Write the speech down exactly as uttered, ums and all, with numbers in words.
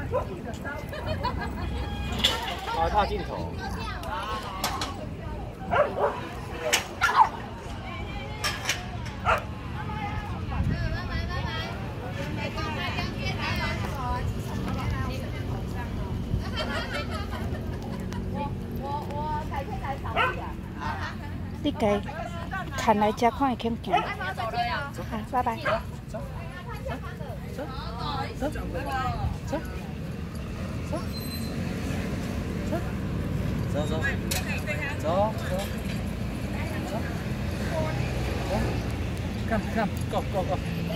啊，踏镜头。 你该看来遮看会欠行。好，拜拜。 走走走走走走走走走走走，看看，go go go。